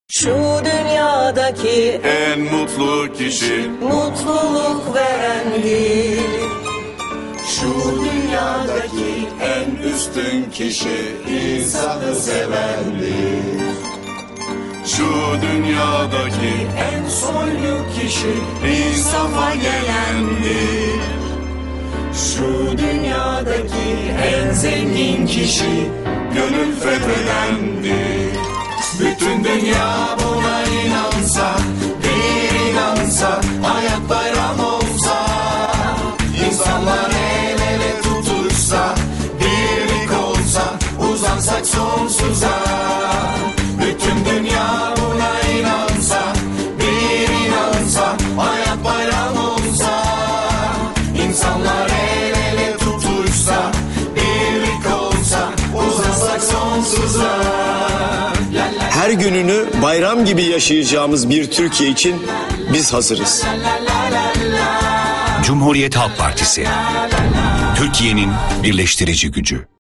Şu dünyadaki en mutlu kişi mutluluk verendir. şu dünyadaki en üstün kişi insanı sevendir. Şu dünyadaki en soylu kişi insafa gelendir. Şu dünyadaki en zengin kişi gönül fethedendir. Bütün dünya buna inansa, bir inansa, hayat bayram olsa, insanlar el ele tutuşsa, birlik olsa, uzansak sonsuza. Bütün dünya buna inansa, bir inansa, hayat bayram olsa, insanlar el ele tutuşsa, birlik olsa, uzansak sonsuza. Her gününü bayram gibi yaşayacağımız bir Türkiye için biz hazırız. Cumhuriyet Halk Partisi. Türkiye'nin birleştirici gücü.